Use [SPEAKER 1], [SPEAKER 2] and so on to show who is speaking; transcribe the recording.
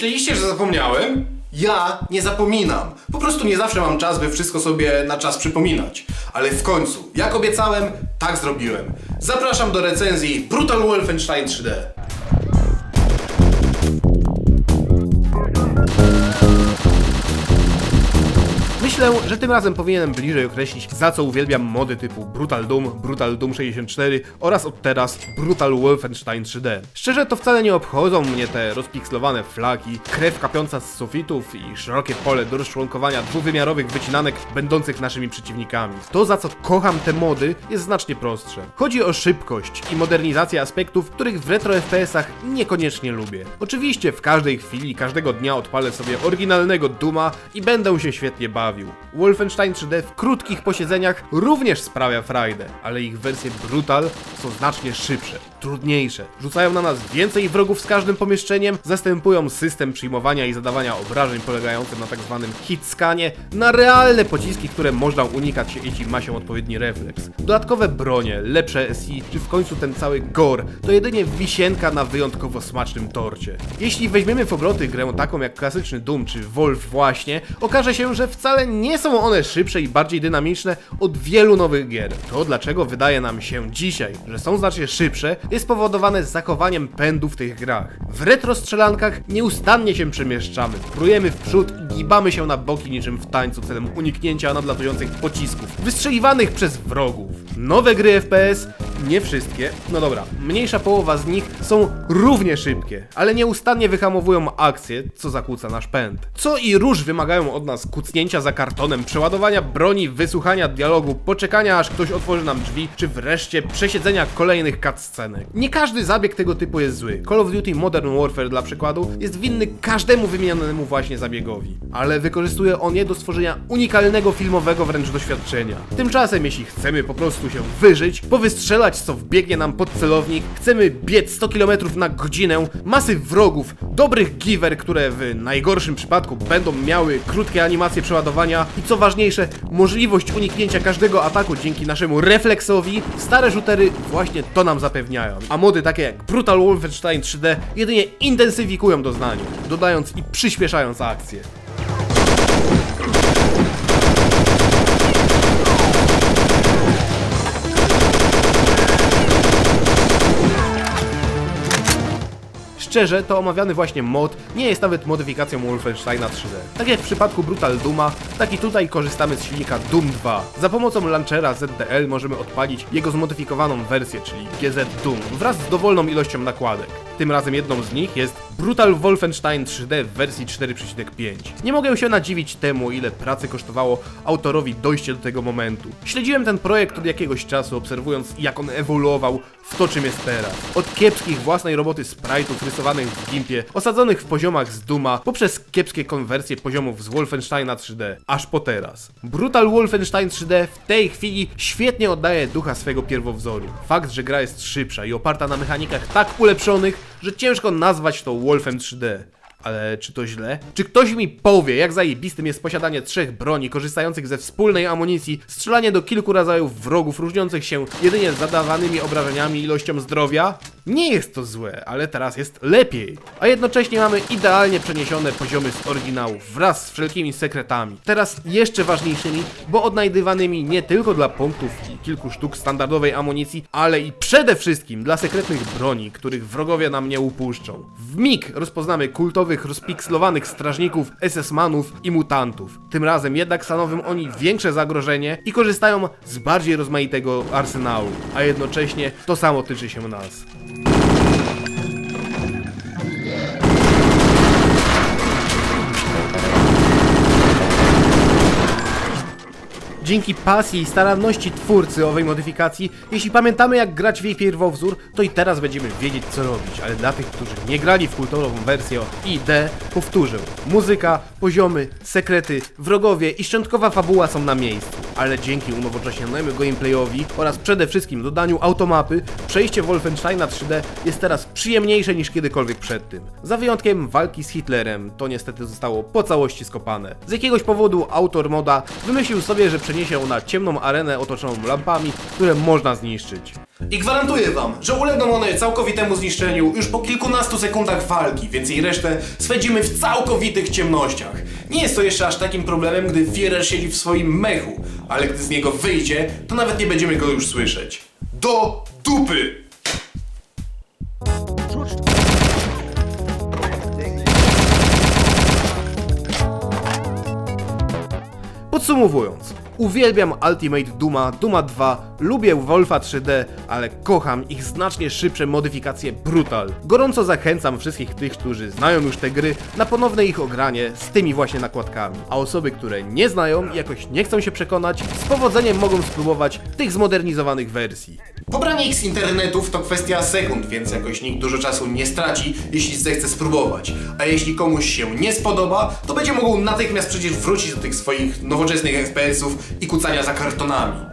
[SPEAKER 1] Myśleliście, że zapomniałem? Ja nie zapominam. Po prostu nie zawsze mam czas, by wszystko sobie na czas przypominać. Ale w końcu, jak obiecałem, tak zrobiłem. Zapraszam do recenzji Brutal Wolfenstein 3D. Myślę, że tym razem powinienem bliżej określić, za co uwielbiam mody typu Brutal Doom 64 oraz od teraz Brutal Wolfenstein 3D. Szczerze to wcale nie obchodzą mnie te rozpikslowane flaki, krew kapiąca z sufitów i szerokie pole do rozczłonkowania dwuwymiarowych wycinanek będących naszymi przeciwnikami. To, za co kocham te mody, jest znacznie prostsze. Chodzi o szybkość i modernizację aspektów, których w retro FPS-ach niekoniecznie lubię. Oczywiście w każdej chwili, każdego dnia odpalę sobie oryginalnego Dooma i będę się świetnie bawił. Wolfenstein 3D w krótkich posiedzeniach również sprawia frajdę, ale ich wersje Brutal są znacznie szybsze, trudniejsze, rzucają na nas więcej wrogów z każdym pomieszczeniem, zastępują system przyjmowania i zadawania obrażeń polegający na tzw. hitscanie na realne pociski, które można unikać, jeśli ma się odpowiedni refleks. Dodatkowe bronie, lepsze SI, czy w końcu ten cały gore to jedynie wisienka na wyjątkowo smacznym torcie. Jeśli weźmiemy w obroty grę taką jak klasyczny Doom czy Wolf właśnie, okaże się, że wcale nie są one szybsze i bardziej dynamiczne od wielu nowych gier. To, dlaczego wydaje nam się dzisiaj, że są znacznie szybsze, jest spowodowane zachowaniem pędu w tych grach. W retro strzelankach nieustannie się przemieszczamy, prujemy w przód i gibamy się na boki niczym w tańcu celem uniknięcia nadlatujących pocisków, wystrzeliwanych przez wrogów. Nowe gry FPS, nie wszystkie, no dobra, mniejsza połowa z nich są równie szybkie, ale nieustannie wyhamowują akcję, co zakłóca nasz pęd. Co i róż wymagają od nas kucnięcia za kartonem, przeładowania broni, wysłuchania dialogu, poczekania aż ktoś otworzy nam drzwi, czy wreszcie przesiedzenia kolejnych cutscenek. Nie każdy zabieg tego typu jest zły. Call of Duty Modern Warfare dla przykładu jest winny każdemu wymienionemu właśnie zabiegowi, ale wykorzystuje on je do stworzenia unikalnego filmowego wręcz doświadczenia. Tymczasem jeśli chcemy po prostu się wyżyć, powystrzelać co wbiegnie nam pod celownik, chcemy biec 100 km na godzinę, masy wrogów, dobrych giver, które w najgorszym przypadku będą miały krótkie animacje przeładowania i co ważniejsze, możliwość uniknięcia każdego ataku dzięki naszemu refleksowi, stare shootery właśnie to nam zapewniają. A mody takie jak Brutal Wolfenstein 3D jedynie intensyfikują doznanie, dodając i przyspieszając akcję. Szczerze, to omawiany właśnie mod nie jest nawet modyfikacją Wolfensteina 3D. Tak jak w przypadku Brutal Dooma, tak i tutaj korzystamy z silnika Doom 2. Za pomocą launchera ZDL możemy odpalić jego zmodyfikowaną wersję, czyli GZ Doom, wraz z dowolną ilością nakładek. Tym razem jedną z nich jest Brutal Wolfenstein 3D w wersji 4.5. Nie mogę się nadziwić temu, ile pracy kosztowało autorowi dojście do tego momentu. Śledziłem ten projekt od jakiegoś czasu, obserwując jak on ewoluował w to, czym jest teraz. Od kiepskich własnej roboty sprite'ów rysowanych w Gimpie, osadzonych w poziomach z Dooma, poprzez kiepskie konwersje poziomów z Wolfensteina 3D, aż po teraz. Brutal Wolfenstein 3D w tej chwili świetnie oddaje ducha swego pierwowzoru. Fakt, że gra jest szybsza i oparta na mechanikach tak ulepszonych, że ciężko nazwać to Wolfem 3D. Ale czy to źle? Czy ktoś mi powie, jak zajebistym jest posiadanie 3 broni korzystających ze wspólnej amunicji, strzelanie do kilku rodzajów wrogów różniących się jedynie zadawanymi obrażeniami i ilością zdrowia? Nie jest to złe, ale teraz jest lepiej. A jednocześnie mamy idealnie przeniesione poziomy z oryginałów wraz z wszelkimi sekretami. Teraz jeszcze ważniejszymi, bo odnajdywanymi nie tylko dla punktów i kilku sztuk standardowej amunicji, ale i przede wszystkim dla sekretnych broni, których wrogowie nam nie upuszczą. W mig rozpoznamy kultowych, rozpikslowanych strażników, SS-manów i mutantów. Tym razem jednak stanowią oni większe zagrożenie i korzystają z bardziej rozmaitego arsenału, a jednocześnie to samo tyczy się nas. Dzięki pasji i staranności twórcy owej modyfikacji, jeśli pamiętamy jak grać w jej pierwowzór, to i teraz będziemy wiedzieć co robić, ale dla tych, którzy nie grali w kultową wersję ID, powtórzę. Muzyka, poziomy, sekrety, wrogowie i szczątkowa fabuła są na miejscu. ale dzięki unowocześnionemu gameplayowi oraz przede wszystkim dodaniu automapy, przejście Wolfensteina 3D jest teraz przyjemniejsze niż kiedykolwiek przed tym. Za wyjątkiem walki z Hitlerem, to niestety zostało po całości skopane. Z jakiegoś powodu autor moda wymyślił sobie, że przeniesie ją na ciemną arenę otoczoną lampami, które można zniszczyć. I gwarantuję wam, że ulegną one całkowitemu zniszczeniu już po kilkunastu sekundach walki, więc jej resztę spędzimy w całkowitych ciemnościach. Nie jest to jeszcze aż takim problemem, gdy Führer siedzi w swoim mechu, ale gdy z niego wyjdzie, to nawet nie będziemy go już słyszeć. Do dupy! Podsumowując, uwielbiam Ultimate Dooma, Dooma 2, lubię Wolfa 3D, ale kocham ich znacznie szybsze modyfikacje Brutal. Gorąco zachęcam wszystkich tych, którzy znają już te gry, na ponowne ich ogranie z tymi właśnie nakładkami. A osoby, które nie znają i jakoś nie chcą się przekonać, z powodzeniem mogą spróbować tych zmodernizowanych wersji. Pobranie ich z internetów to kwestia sekund, więc jakoś nikt dużo czasu nie straci, jeśli zechce spróbować. A jeśli komuś się nie spodoba, to będzie mógł natychmiast przecież wrócić do tych swoich nowoczesnych FPS-ów i kucania za kartonami.